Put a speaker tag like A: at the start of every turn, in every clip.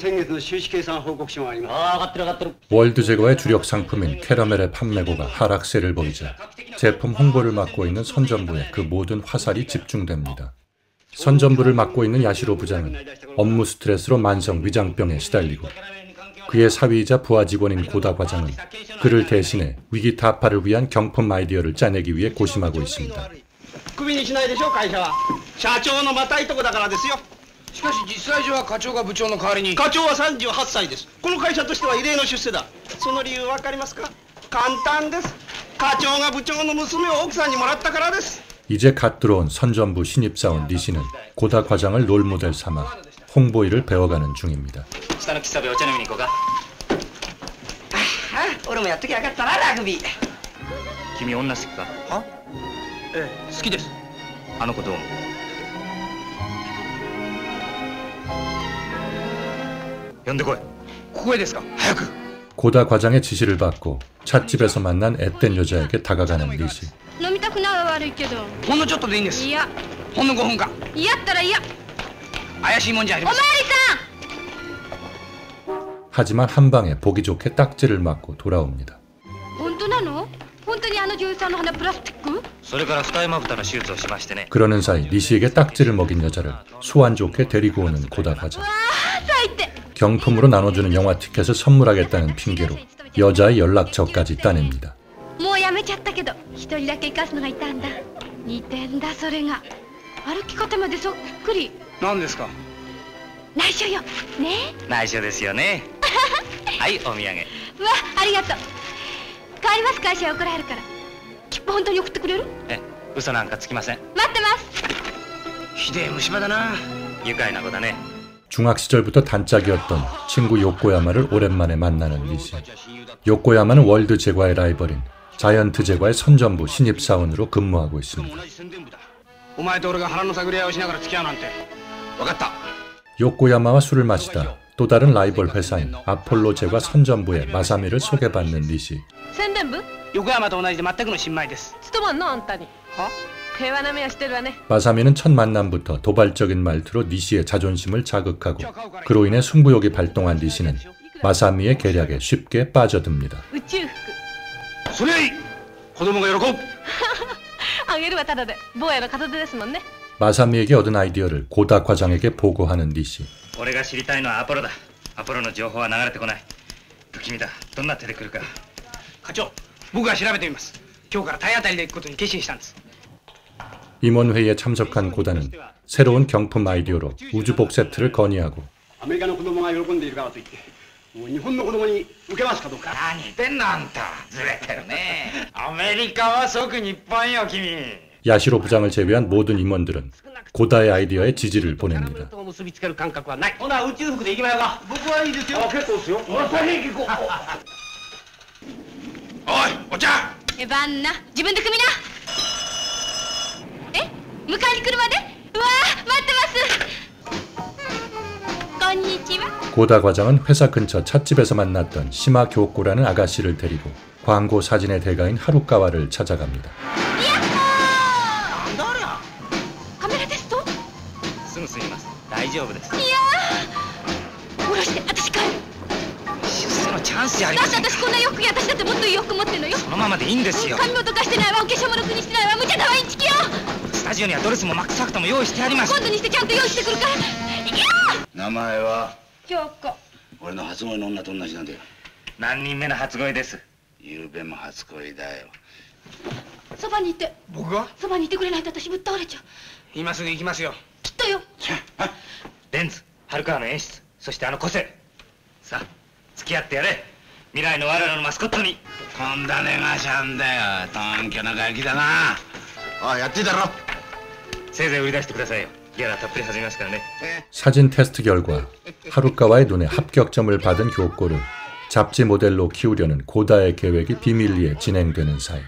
A: 월드 제과의 주력 상품인 캐러멜의 판매고가 하락세를 보이자 제품 홍보를 맡고 있는 선전부에 그 모든 화살이 집중됩니다. 선전부를 맡고 있는 야시로 부장은 업무 스트레스로 만성 위장병에 시달리고 그의 사위이자 부하 직원인 고다 과장은 그를 대신해 위기 타파를 위한 경품 아이디어를 짜내기 위해 고심하고 있습니다.
B: しかし実際上は課長が部長の代わりに。課長は38歳です。この会社としては異例の出世だ。その理由わかりますか？簡単です。課長が部長の娘を奥さんにもらったからです。
A: 이제 갓 들어온 선전부 신입사원 니시는 고다 과장을 롤모델 삼아 홍보 일을 배워가는 중입니다.
C: 下の喫茶でお茶飲みに行こうか。
B: 俺もやっときゃよかったなラグビー。
C: 君女好きか？
B: は？ええ、好きです。
C: あの子どう思う？
A: 고다 과장의 지시를 받고 찻집에서 만난 앳된 여자에게 다가가는 니시. 하지만 한 방에 보기 좋게 딱지를 맞고 돌아옵니다. 그러는 사이 니시에게 딱지를 먹인 여자를 소환 좋게 데리고 오는 고다 과장. 경품으로 나눠주는 영화 티켓을 선물하겠다는 핑계로 여자의 연락처까지 따냅니다. 중학 시절부터 단짝이었던 친구 요코야마를 오랜만에 만나는 니시. 요코야마는 월드 제과의 라이벌인 자이언트 제과의 선전부 신입사원으로 근무하고 있습니다. 요코야마와 술을 마시다 또 다른 라이벌 회사인 아폴로 제과 선전부의 마사미를 소개받는 니시. 마사미는 첫 만남부터 도발적인 말투로 니시의 자존심을 자극하고 그로 인해 승부욕이 발동한 니시는 마사미의 계략에 쉽게 빠져듭니다. 마사미에게 얻은 아이디어를 고다 과장에게 보고하는 니시. 임원회의에 참석한 고다는 새로운 경품 아이디어로 우주복 세트를 건의하고 야시로 부장을 제외한 모든 임원들은 고다의 아이디어에 지지를 보냅니다. 고다 과장은 회사 근처 찻집에서 만났던 시마 교코라는 아가씨를 데리고 광고 사진의 대가인 하루카와를 찾아갑니다. 사진 테스트 결과 하루카와의 눈에 합격점을 받은 교코를 잡지 모델로 키우려는 고다의 계획이 비밀리에 진행되는 사이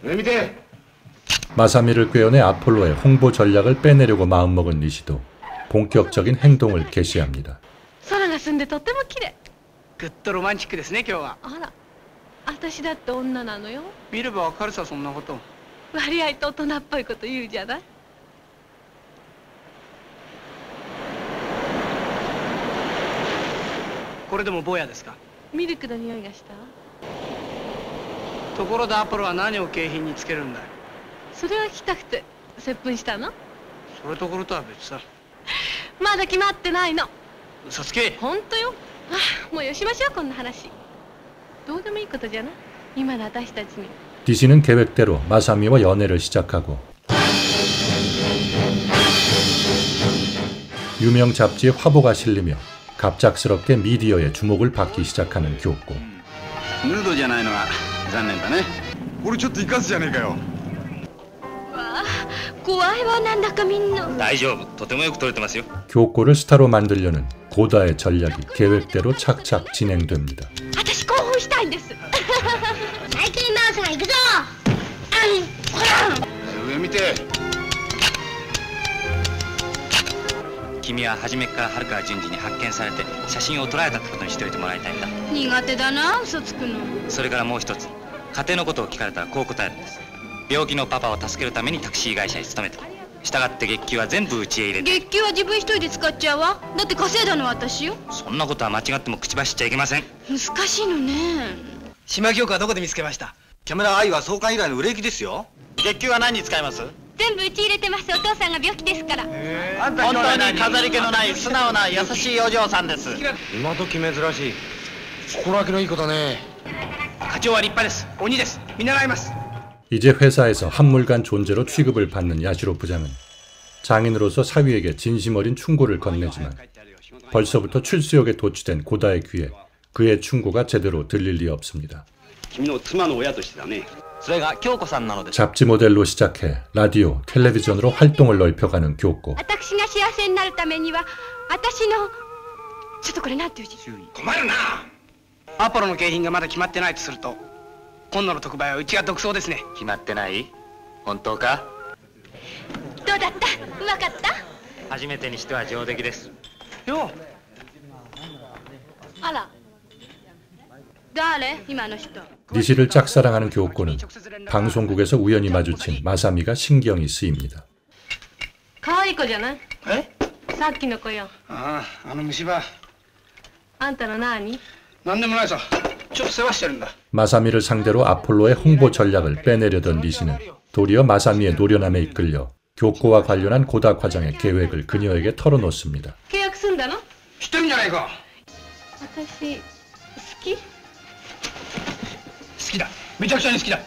A: 마사미를 꿰어내 아폴로의 홍보 전략을 빼내려고 마음먹은 니시도 본격적인 행동을 개시합니다.
D: 空が澄んでとっても綺麗。
B: ぐっとロマンチックですね今日は。
D: あら、私だって女なのよ。
B: 見ればわかるさそんなこと。
D: 割合と大人っぽいこと言うじゃない。
B: これでも坊やですか。
D: ミルクの匂いがした。
B: ところでアポロは何を景品につけるんだい。
D: それは聞きたくて接吻したの。
B: それところとは別さ。
D: まだ決まってないの。
B: 嘘つけ。
D: 本当よ。あ、もうよしましょうこんな話。どうでもいいことじゃない。今の私たちに。
A: 디시는 계획대로 마사미와 연애를 시작하고 유명 잡지에 화보가 실리며 갑작스럽게 미디어의 주목을 받기 시작하는 교코.
E: ヌードじゃないのが残念だね。俺ちょっといかずじゃねえかよ。
D: わあ、怖いわなんだかみんな。
C: 大丈夫、とてもよく撮れてますよ。
A: 교코를 스타로 만들려는 고다의 전략이 계획대로 착착 진행됩니다.
D: 私興奮したいんです。最近ダンスが行くぞ。
E: 上見て。
C: 君は初めから春川淳二に発見されて写真を撮られたってことにしておいてもらいたいんだ。
D: 苦手だな、嘘つくの。
C: それからもう一つ、家庭のことを聞かれたらこう答えるんです。病気のパパを助けるためにタクシー会社に勤めた。したがって月給は全部うちへ入れて。
D: 月給は自分一人で使っちゃうわ。だって稼いだのは私よ。
C: そんなことは間違っても口走っちゃいけません。
D: 難しいのね。
B: 島京子はどこで見つけました。
E: キャメラアイは創刊以来の売れ行きですよ。
C: 月給は何に使います？
D: 全部うち入れてます。お父さんが病気ですから。
C: 本当に飾り気のない素直な優しいお嬢さんです。
E: 今時珍しい。心がけのいい子だね。
B: 課長は立派です。鬼です。見習います。
A: 이제 회사에서 한물간 존재로 취급을 받는 야시로 부장은 장인으로서 사위에게 진심 어린 충고를 건네지만 벌써부터 출수역에 도취된 고다의 귀에 그의 충고가 제대로 들릴 리 없습니다.
E: 君の妻の親としてだね。
C: それが京子さんなのです。
A: 잡지 모델로 시작해 라디오, 텔레비전으로 활동을 넓혀가는 교코.
D: 私が幸せになるためには私のちょっとこれなんていう字。
B: 困るな。アポロの景品がまだ決まってないとすると今度の特売はうちが独走ですね。
C: 決まってない？本当か？
D: どうだった？うまかった？
C: 初めてにしては上出来です。
B: よ。
D: あら。誰？今の人。
A: 니시를 짝사랑하는 교코는 방송국에서 우연히 마주친 마사미가 신경이 쓰입니다.
D: 可愛い子じゃない？
B: え？
D: さっきの子よ。
B: ああ、あの虫歯。
D: あんたの何？
B: なんでもないさ。ちょっと世話してるんだ。
A: 마사미를 상대로 아폴로의 홍보 전략을 빼내려던 니시는 도리어 마사미의 노련함에 이끌려 교코와 관련한 고다 과장의 계획을 그녀에게 털어놓습니다.
D: 契約すんだの？
B: 知ってるんじゃないか。
D: 私好き？
B: 好きだ。めちゃくちゃに好きだ。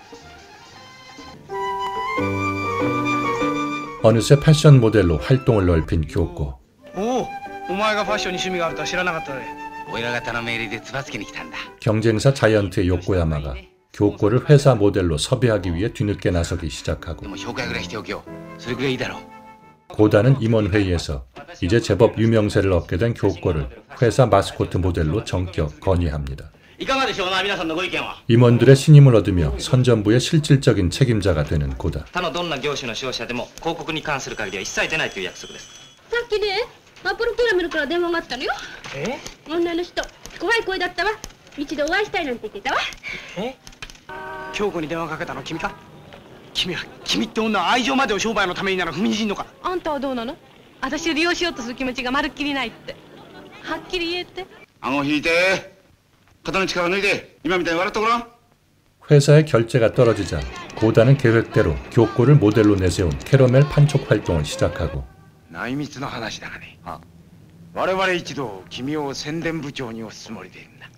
A: 어느새 패션 모델로 활동을 넓힌 교코.
B: おお、お前がファッションに趣味があるとは知らなかったね。
C: 親方の命令でつばつけに来たんだ。
A: 경쟁사 자이언트의 요코야마가 교코를 회사 모델로 섭외하기 위해 뒤늦게 나서기 시작하고
C: でも紹介ぐらいしておけよ。それぐらいいいだろう。
A: 고다는 임원회의에서 이제 제법 유명세를 얻게 된 교코를 회사 마스코트 모델로 전격 건의합니다.
C: いかがでしょうな、皆さんのご意見は。
A: 임원들의 신임을 얻으며 선전부의 실질적인 책임자가 되는 고다.
C: 他のどんな業種の商社でも広告に関する限りは一切出ないという約束です。
D: さっきね、アポロキャラメルから電話があったのよ。女の人、怖い声だったわ。一度お会いしたいなんて言ってたわ。
B: 京子に電話かけたの君か。君って女は愛情までを商売のためになら踏みにじんのか。
D: あんたはどうなの？私を利用しようとする気持ちがまるっきりないって。はっきり言えて。
E: 顎引いて。肩の力抜いて。今みたいに笑っとこら。
A: 회사의 결제가 떨어지자 고다는 계획대로 교코를 모델로 내세운 캐러멜 판촉 활동을 시작하고
E: 内密の話だがね。我々一同君を宣伝部長に推すつもりでいるんだ。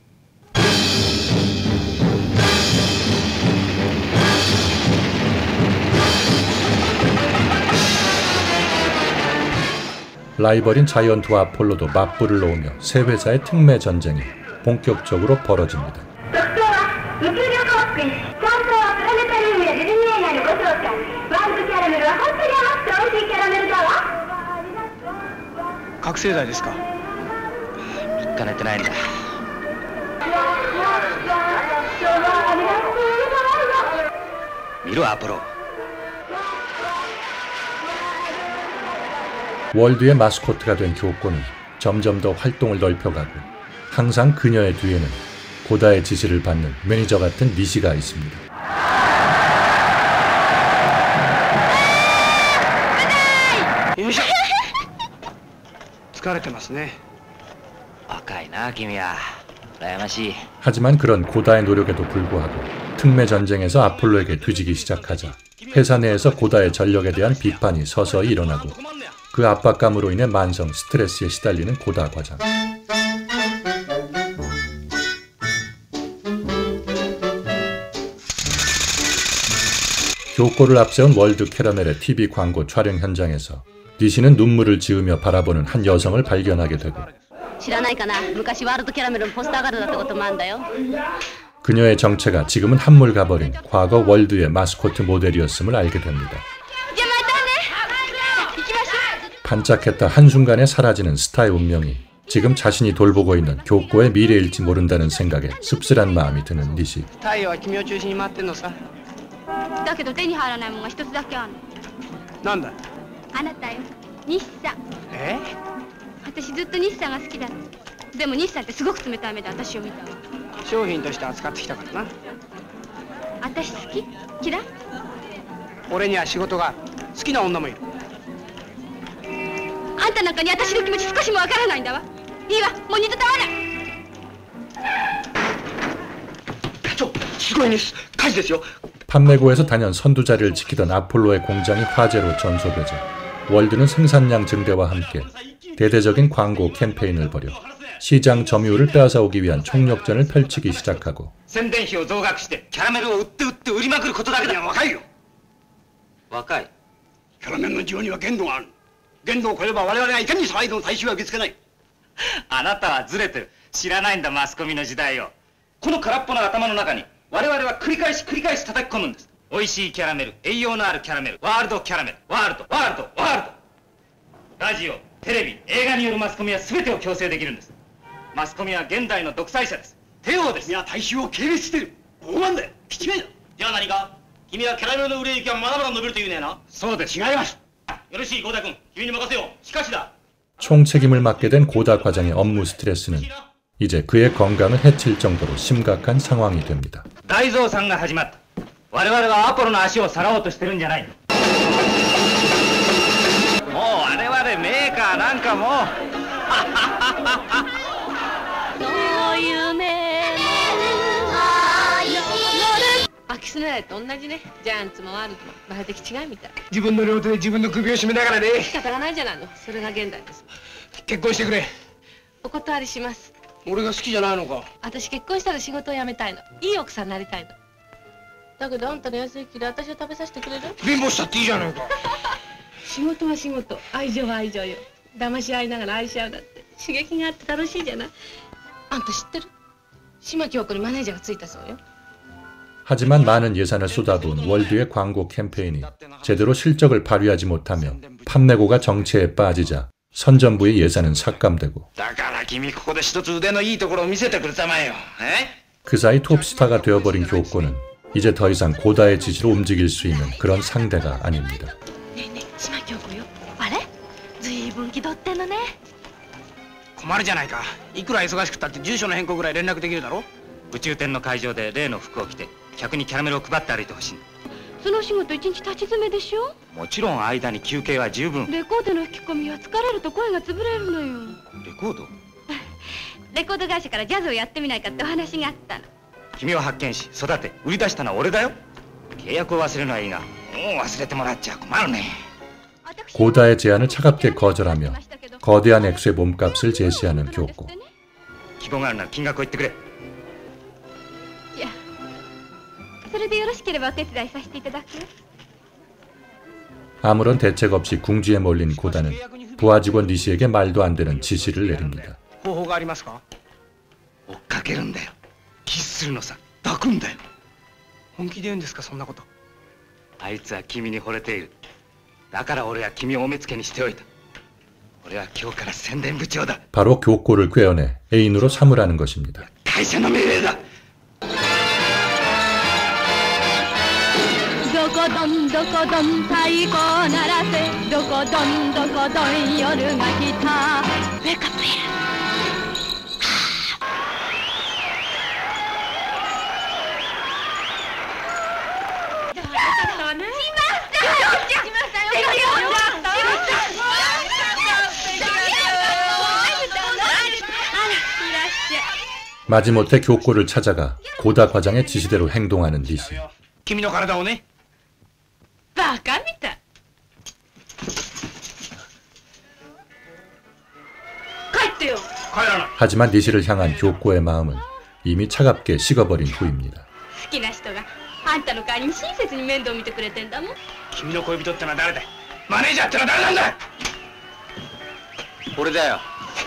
E: 라이벌인 자이언트와 아폴로도 맞불을 놓으며 세 회사의 특매 전쟁이 본격적으로 벌어집니다.
B: 각세剤ですか。
C: 3日寝てないんだ。見ろアポロ。
A: 월드의 마스코트가 된 교코는 점점 더 활동을 넓혀가고 항상 그녀의 뒤에는 고다의 지시를 받는 매니저 같은 니시가 있습니다.
B: よいしょ疲れてますね
C: 若いな君は羨ましい
A: 하지만 그런 고다의 노력에도 불구하고 특매 전쟁에서 아폴로에게 뒤지기 시작하자 회사 내에서 고다의 전력에 대한 비판이 서서히 일어나고 그 압박감으로 인해 만성 스트레스에 시달리는 고다 과장. 교코를 앞세운 월드 캐러멜의 TV 광고 촬영 현장에서 니시는 눈물을 지으며 바라보는 한 여성을 발견하게 되고
D: 知らないかな昔ワールドキャラメルのポスターガールだったこともあるんだよ
A: 그녀의 정체가 지금은 한물 가버린 과거 월드의 마스코트 모델이었음을 알게 됩니다. 반짝했다 한순간에 사라지는 스타의 운명이 지금 자신이 돌보고 있는 교코의 미래일지 모른다는 생각에 씁쓸한 마음이 드는 니시.
B: 太陽は君を中心に回ってんのさ
D: だけど手に入らないもんが一つだけあるの
B: なんだ
D: あなたよ日産私ずっと日産が好きだったでも日産ってすごく冷たい目で私を見たわ
B: 商品として扱ってきたからな
D: 私好き嫌い
B: 俺には仕事がある好きな女もいる
D: あんたなんかに私の気持ち少しもわからないんだわいいわもう二度と会わない
B: 課長すごいニュース火事ですよ
A: 판매고에서 단연 선두자리를 지키던 아폴로의 공장이 화재로 전소되자 월드는 생산량 증대와 함께 대대적인 광고 캠페인을 벌여 시장 점유율을 빼앗아오기 위한 총력전을 펼치기 시작하고
C: 宣伝費を増額してキャラメルを売って売りまくることだけだ
B: 若いよ
C: 若い
B: キャラメルの需要には限度がある限度を超えれば我々がいかに騒いでも大衆は受け付けない
C: あなたはずれてる知らないんだマスコミの時代をこの空っぽな頭の中に我々は繰り返し叩き込むんです美味しいキャラメル栄養のあるキャラメルワールドキャラメルワールドラジオテレビ映画によるマスコミは全てを強制できるんですマスコミは現代の独裁者です帝王です
B: 君は大衆を軽蔑してる傲慢だよきめえだじゃあ何か君はキャラメルの売れ行きはまだまだ伸びるというねえな
C: そうです
B: 違いますよろしいゴーダ君君に任せようしかしだ
A: 총책임을 맡게 된 고다 과장의 업무 스트레스는 이제 그의 건강을 해칠 정도로 심각한 상황이 됩니다.
C: 大増産が始まった我々はアポロの足をさらおうとしてるんじゃないもう我々メーカーなんかも
D: そういう夢アキスネラと同じねジャイアンツもワールドもバラ的違いみたい
B: 自分の両手で自分の首を絞めながらね
D: 仕方がないじゃないのそれが現代です
B: 結婚してくれ
D: お断りします
B: 俺が好きじゃないのか
D: 私結婚したら仕事を辞めたいのいい奥さんになりたいのだけどあんたの安い気で私を食べさせてくれる
B: 貧乏したっていいじゃないか
D: 仕事は仕事愛情は愛情よ騙し合いながら愛し合うだって刺激があって楽しいじゃないあんた知ってる島京子にマネージャーがついたそうよ
A: 하지만 많은 예산을 쏟아부은 월드의 광고 캠페인이 제대로 실적을 발휘하지 못하며 판매고가 정체에 빠지자 선전부의 예산은 삭감되고
C: だから君ここで一つ腕のいいところを見せてくれたまえよ
A: 그 사이 톱스타가 되어버린 교코는 이제 더 이상 고다의 지시로 움직일 수 있는 그런 상대가 아닙니다.
D: ねえねえ島京子よあれずいぶん気取ってんのね
B: 困るじゃないかいくら忙しくたって住所の変更ぐらい連絡できるだろ
C: 宇宙店の会場で例の服を着て客にキャラメルを配って歩いてほしい
D: その仕事一日立ち詰めでしょ
C: もちろん間に休憩は十分
D: レコードの吹き込みは疲れると声が潰れるのよ
C: レコード
D: レコード会社からジャズをやってみないかってお話があったの
C: 君を発見し育て売り出したのは俺だよ契約を忘れるのはいいがもう忘れてもらっちゃ困るね
A: 고다의 제안을 차갑게 거절하며 거대한 액수의 몸값을 제시하는 교코.
C: 希望があるなら金額を言ってくれ
D: いやそれでよろしければお手伝いさせていただく
A: 아무런 대책 없이 궁지에 몰린 고다는 부하 직원 니시에게 말도 안 되는 지시를 내립니다.
B: 方法がありますか
C: 追っかけるんだよキスするのさ抱くんだよ
B: 本気で言うんですかそんなこと
C: あいつは君に惚れているだから俺は君をお目付けにしておいた俺は今日から宣伝部長だ
A: 바로 교코를 꿰어내 애인으로 삼으라는 것입니다.
C: 会社の命令だ
D: どこ
F: どんどこどん太鼓鳴らせどこどんどこどん夜が来たウェイクアップヘア
A: 마지못해 교꼬를 찾아가 고다 과장의 지시대로 행동하는 니시.
B: 君の体をね。
D: バカみたい。帰ってよ。
B: 帰らない。
A: 하지만 니시를 향한 교꼬의 마음은 이미 차갑게 식어버린 후입니다.
F: 好きな人があんたの代わりに親切に面倒見てくれてんだもん
B: 君の恋人ってのは誰だい？マネージャーってのは誰なんだい？俺だよ。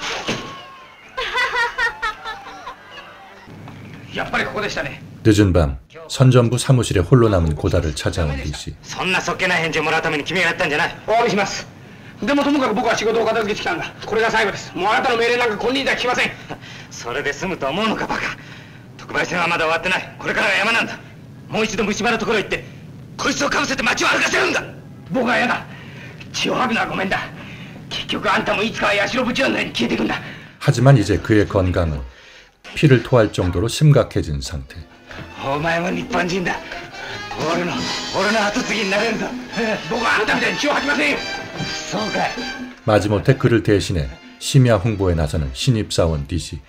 B: やっぱりここでしたね。
A: 늦은 밤 선전부 사무실에 홀로 남은 고다를 찾아온 니시.
C: そんなそっけない返事をもらうために君がやったんじゃない。
B: お詫びします。でもともかく僕は仕事を片付けてきたんだ。これが最後です。もうあなたの命令なんか金輪際聞きません。
C: それで済むと思うのかバカ。特売戦はまだ終わってない。これからが山なんだ。もう一度虫歯のところへ行ってこいつをかぶせて街を歩かせるんだ。僕は嫌だ。血を吐くのはごめんだ。結局あんたもいつかは社部長のように消えていくんだ。
A: 하지만 이제 그의 건강은 피를 토할 정도로 심각해진 상태.
C: お前も日本人だ。俺の後継ぎになれるぞ。
B: 僕はあんたみたいに血を吐きませんよ。
C: そうかい。
A: 마지못해 그를 대신해 심야 홍보에 나서는 신입사원 니시.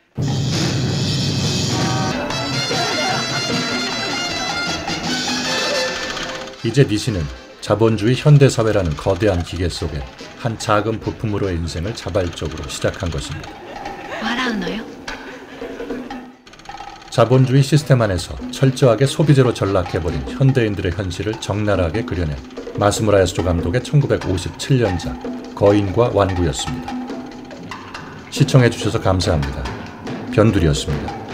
A: 이제 니시는 자본주의 현대사회라는 거대한 기계 속에 한 작은 부품으로의 인생을 자발적으로 시작한 것입니다.
D: 笑うのよ。
A: 자본주의 시스템 안에서 철저하게 소비재로 전락해버린 현대인들의 현실을 적나라하게 그려낸 마스무라 야스조 감독의 1957년작 거인과 완구였습니다. 시청해주셔서 감사합니다. 변두리였습니다.